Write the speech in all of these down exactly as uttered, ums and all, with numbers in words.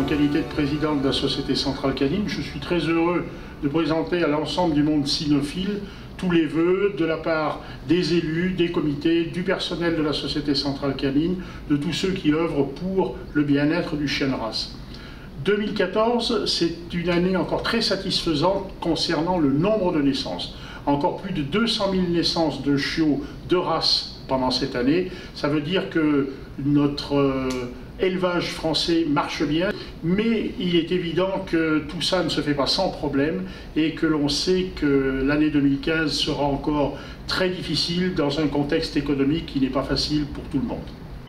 qualité de président de la Société Centrale Canine, je suis très heureux de présenter à l'ensemble du monde cynophile tous les vœux de la part des élus, des comités, du personnel de la Société Centrale Canine, de tous ceux qui œuvrent pour le bien-être du chien de race. deux mille quatorze, c'est une année encore très satisfaisante concernant le nombre de naissances. Encore plus de deux cent mille naissances de chiots de race pendant cette année. Ça veut dire que notre euh, élevage français marche bien, mais il est évident que tout ça ne se fait pas sans problème et que l'on sait que l'année deux mille quinze sera encore très difficile dans un contexte économique qui n'est pas facile pour tout le monde.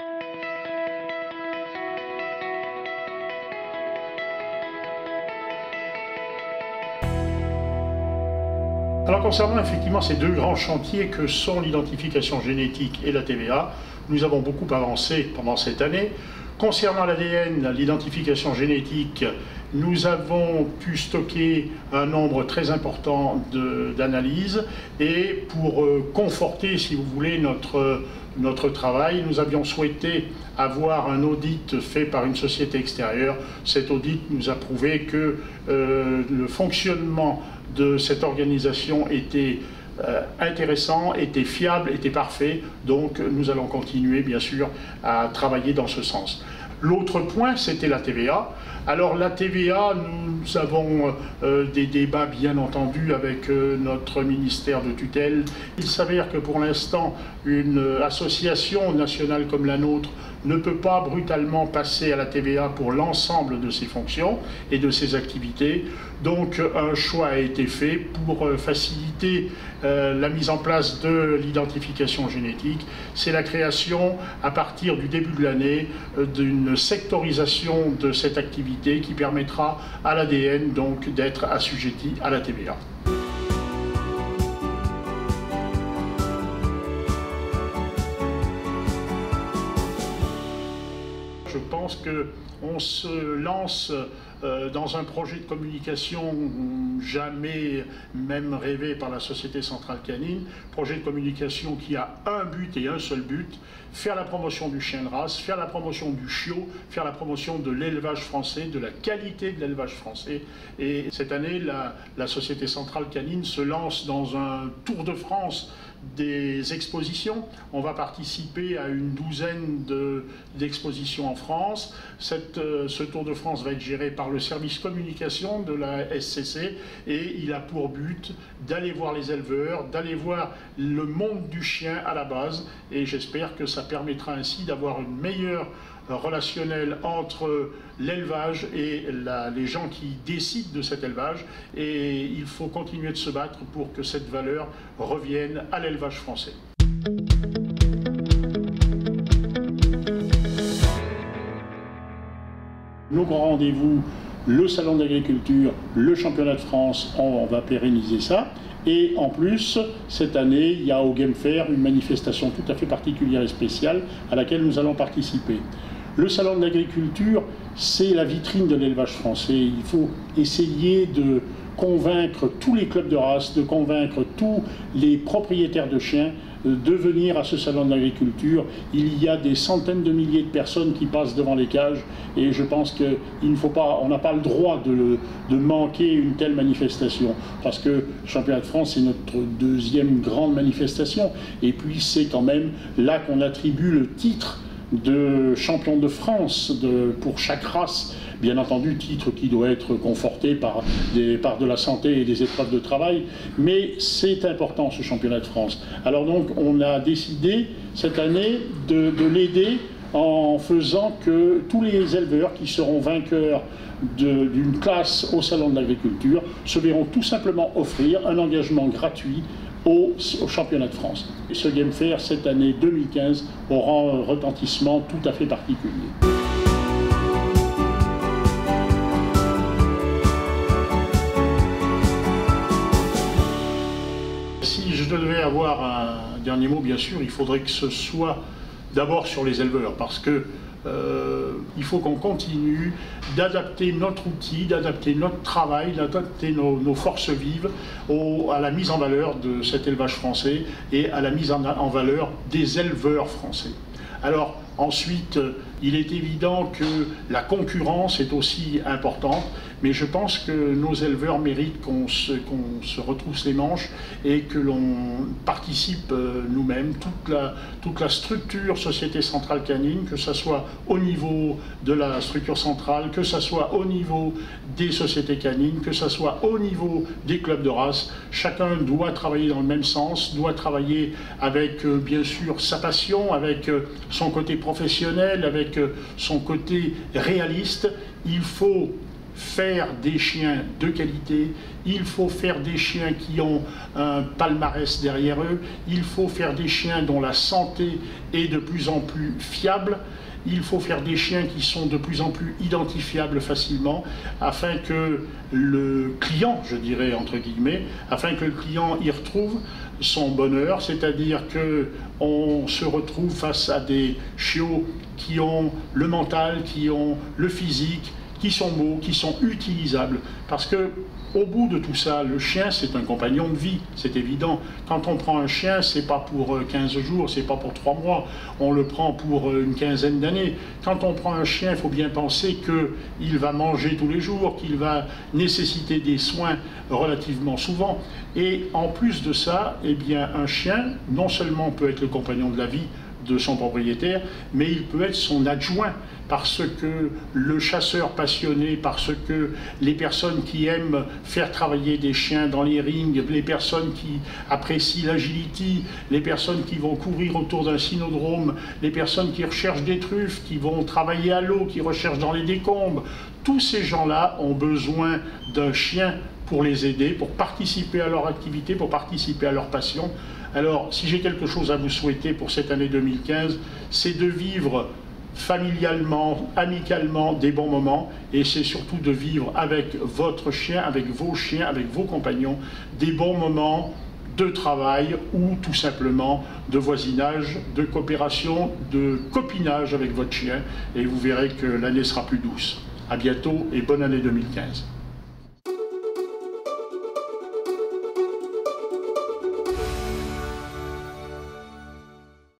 Alors concernant effectivement ces deux grands chantiers que sont l'identification génétique et la T V A, nous avons beaucoup avancé pendant cette année. Concernant l'A D N, l'identification génétique, nous avons pu stocker un nombre très important d'analyses et pour euh, conforter, si vous voulez, notre, notre travail, nous avions souhaité avoir un audit fait par une société extérieure. Cet audit nous a prouvé que euh, le fonctionnement de cette organisation était euh, intéressant, était fiable, était parfait. Donc nous allons continuer bien sûr à travailler dans ce sens. L'autre point, c'était la T V A. Alors la T V A, nous avons euh, des débats bien entendu avec euh, notre ministère de tutelle. Il s'avère que pour l'instant, une association nationale comme la nôtre ne peut pas brutalement passer à la T V A pour l'ensemble de ses fonctions et de ses activités. Donc un choix a été fait pour faciliter euh, la mise en place de l'identification génétique. C'est la création, à partir du début de l'année, euh, d'une sectorisation de cette activité qui permettra à l'A D N donc d'être assujetti à la T V A. Je pense qu'on se lance euh, dans un projet de communication jamais même rêvé par la Société Centrale Canine, projet de communication qui a un but et un seul but, faire la promotion du chien de race, faire la promotion du chiot, faire la promotion de l'élevage français, de la qualité de l'élevage français. Et cette année, la, la Société Centrale Canine se lance dans un tour de France des expositions. On va participer à une douzaine d'expositions en France. Cette, euh, ce Tour de France va être géré par le service communication de la S C C et il a pour but d'aller voir les éleveurs, d'aller voir le monde du chien à la base et j'espère que ça permettra ainsi d'avoir une meilleure relationnel entre l'élevage et la, les gens qui décident de cet élevage et il faut continuer de se battre pour que cette valeur revienne à l'élevage français. Nos grands rendez-vous, le salon d'agriculture, le championnat de France, on va pérenniser ça. Et en plus, cette année, il y a au Game Fair une manifestation tout à fait particulière et spéciale à laquelle nous allons participer. Le salon de l'agriculture, c'est la vitrine de l'élevage français. Il faut essayer de convaincre tous les clubs de race, de convaincre tous les propriétaires de chiens de venir à ce salon de l'agriculture. Il y a des centaines de milliers de personnes qui passent devant les cages et je pense qu'il ne faut pas, on n'a pas le droit de, de manquer une telle manifestation parce que le championnat de France c'est notre deuxième grande manifestation et puis c'est quand même là qu'on attribue le titre de champion de France de, pour chaque race, bien entendu titre qui doit être conforté par, des, par de la santé et des épreuves de travail, mais c'est important ce championnat de France. Alors donc on a décidé cette année de, de l'aider en faisant que tous les éleveurs qui seront vainqueurs d'une classe au salon de l'agriculture se verront tout simplement offrir un engagement gratuit Au, au championnat de France. Et ce Game Fair, cette année deux mille quinze, aura un retentissement tout à fait particulier. Si je devais avoir un dernier mot, bien sûr, il faudrait que ce soit d'abord sur les éleveurs, parce que Euh, il faut qu'on continue d'adapter notre outil, d'adapter notre travail, d'adapter nos, nos forces vives au, à la mise en valeur de cet élevage français et à la mise en, en valeur des éleveurs français. Alors ensuite, il est évident que la concurrence est aussi importante, mais je pense que nos éleveurs méritent qu'on se, qu'on se retrousse les manches et que l'on participe nous-mêmes, toute la, toute la structure Société Centrale Canine, que ce soit au niveau de la structure centrale, que ce soit au niveau des sociétés canines, que ce soit au niveau des clubs de race. Chacun doit travailler dans le même sens, doit travailler avec euh, bien sûr sa passion, avec euh, son côté professionnel, avec euh, son côté réaliste. Il faut faire des chiens de qualité, il faut faire des chiens qui ont un palmarès derrière eux, il faut faire des chiens dont la santé est de plus en plus fiable, il faut faire des chiens qui sont de plus en plus identifiables facilement, afin que le client, je dirais entre guillemets, afin que le client y retrouve son bonheur, c'est-à-dire qu'on se retrouve face à des chiots qui ont le mental, qui ont le physique, qui sont beaux, qui sont utilisables. Parce que au bout de tout ça, le chien, c'est un compagnon de vie, c'est évident. Quand on prend un chien, c'est pas pour quinze jours, c'est pas pour trois mois, on le prend pour une quinzaine d'années. Quand on prend un chien, il faut bien penser qu'il va manger tous les jours, qu'il va nécessiter des soins relativement souvent. Et en plus de ça, eh bien, un chien, non seulement peut être le compagnon de la vie de son propriétaire, mais il peut être son adjoint, parce que le chasseur passionné, parce que les personnes qui aiment faire travailler des chiens dans les rings, les personnes qui apprécient l'agility, les personnes qui vont courir autour d'un cynodrome, les personnes qui recherchent des truffes, qui vont travailler à l'eau, qui recherchent dans les décombres, tous ces gens-là ont besoin d'un chien pour les aider, pour participer à leur activité, pour participer à leur passion. Alors, si j'ai quelque chose à vous souhaiter pour cette année deux mille quinze, c'est de vivre familialement, amicalement des bons moments, et c'est surtout de vivre avec votre chien, avec vos chiens, avec vos compagnons, des bons moments de travail ou tout simplement de voisinage, de coopération, de copinage avec votre chien, et vous verrez que l'année sera plus douce. À bientôt et bonne année deux mille quinze.